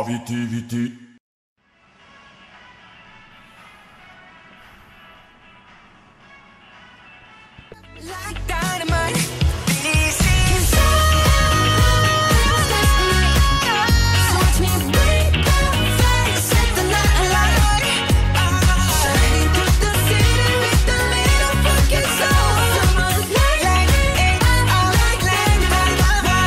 Videography. Like dynamite, this is so watch me break the fire, set the night alight. Shining through the city with a little funky soul. Someone's light it up like dynamite.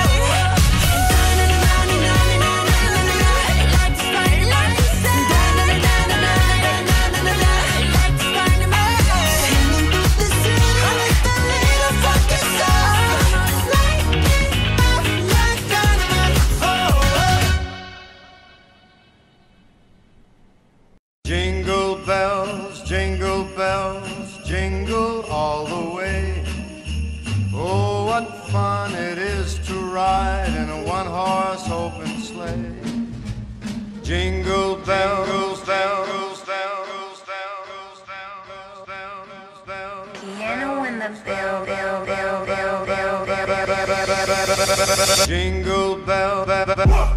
Like the spotlight, set dynamite. Like the spotlight, shining through the city with a little funky soul. Someone's light it up like dynamite. Jingle bells, jingle all the way. Oh, what fun it is to ride in a one-horse open sleigh. Jingle bells, bells, bells, bells, bells, bells, bells. Piano in the bell, bell, bell, bell, bell, bell, bell, bell, bell, bell, bell, bell. Jingle bell, bell, bell.